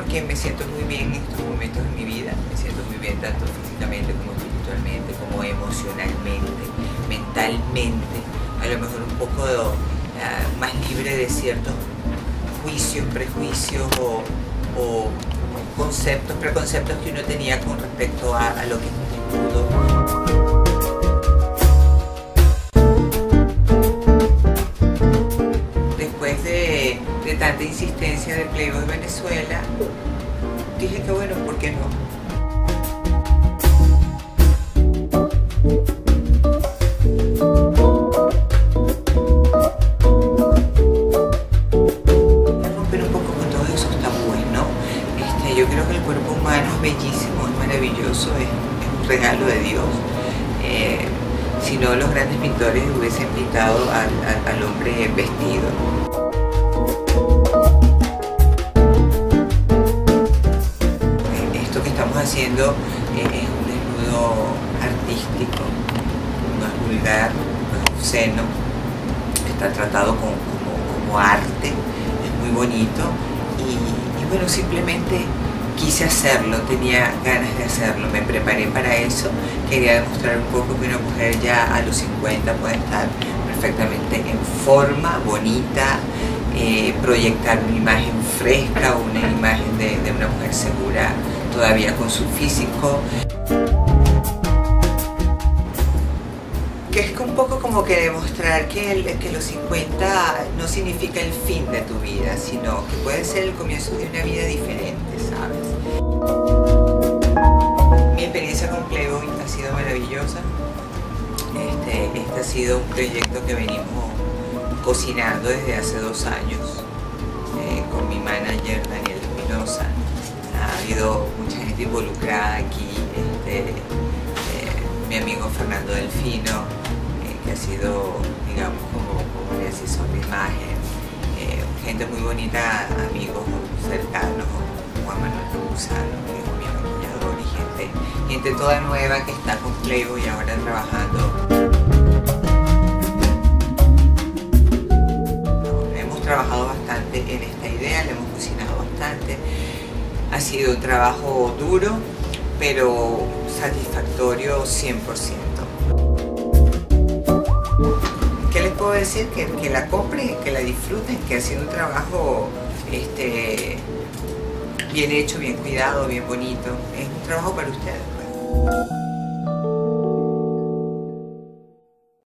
que me siento muy bien en estos momentos de mi vida, me siento muy bien tanto físicamente como espiritualmente, como emocionalmente, mentalmente, a lo mejor un poco más libre de ciertos juicios, prejuicios o conceptos, preconceptos que uno tenía con respecto a lo que es un desnudo. Después de tanta insistencia de Playboy Venezuela, dije que bueno, ¿por qué no? Romper un poco con todos esos tabúes, ¿no? Yo creo que el cuerpo humano es bellísimo, es maravilloso, es un regalo de Dios. Si no, los grandes pintores hubiesen pintado al hombre vestido. Esto que estamos haciendo es un desnudo artístico, no es vulgar, no es obsceno, está tratado como arte, es muy bonito y bueno, simplemente quise hacerlo, tenía ganas de hacerlo, me preparé para eso, quería demostrar un poco que una mujer ya a los 50 puede estar perfectamente en forma, bonita, proyectar una imagen fresca, una imagen de una mujer segura todavía con su físico. Que es un poco como que demostrar que los 50 no significa el fin de tu vida, sino que puede ser el comienzo de una vida diferente, ¿sabes? Mi experiencia con Playboy ha sido maravillosa. Este ha sido un proyecto que venimos cocinando desde hace 2 años con mi manager Daniel Espinosa. Ha habido mucha gente involucrada aquí, mi amigo Fernando Delfino, que ha sido, digamos, como le asesor de imagen, gente muy bonita, amigos cercanos, Juan Manuel Campuzano, que es mi maquillador, y gente toda nueva que está con Playboy ahora trabajando. Hemos trabajado bastante en esta idea, le hemos cocinado bastante. Ha sido un trabajo duro, pero satisfactorio 100%. ¿Qué les puedo decir? Que la compren, que la disfruten, que ha sido un trabajo bien hecho, bien cuidado, bien bonito. Es un trabajo para ustedes, pues.